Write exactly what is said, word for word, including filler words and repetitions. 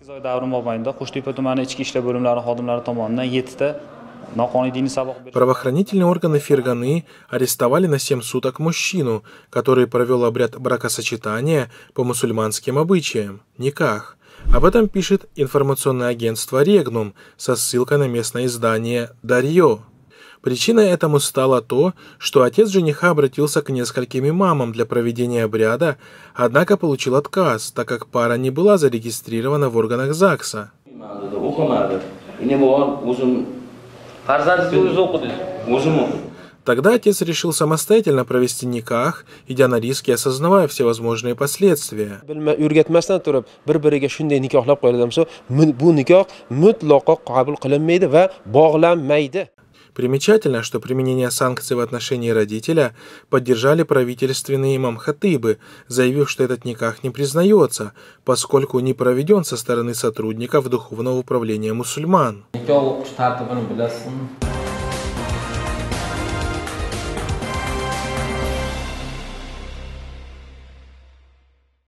Правоохранительные органы Ферганы арестовали на семь суток мужчину, который провел обряд бракосочетания по мусульманским обычаям – никах. Об этом пишет информационное агентство «Регнум» со ссылкой на местное издание «Дарьё». Причиной этому стало то, что отец жениха обратился к нескольким имамам для проведения обряда, однако получил отказ, так как пара не была зарегистрирована в органах ЗАГСа. Тогда отец решил самостоятельно провести никах, идя на риски и осознавая всевозможные последствия. Примечательно, что применение санкций в отношении родителя поддержали правительственные имам-хатыбы, заявив, что этот никах не признается, поскольку не проведен со стороны сотрудников Духовного управления мусульман.